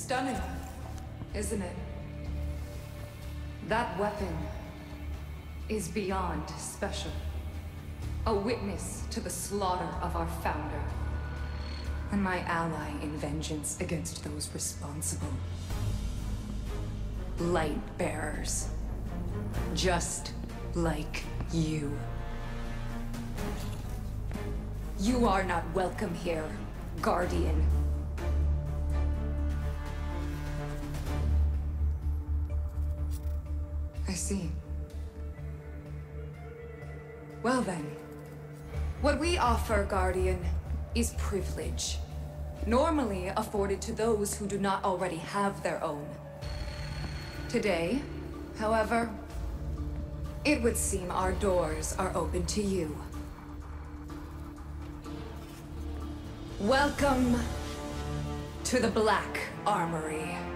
Stunning, isn't it? That weapon is beyond special. A witness to the slaughter of our founder. And my ally in vengeance against those responsible. Light bearers. Just like you. You are not welcome here, Guardian. I see. Well then, what we offer, Guardian, is privilege. Normally afforded to those who do not already have their own. Today, however, it would seem our doors are open to you. Welcome to the Black Armory.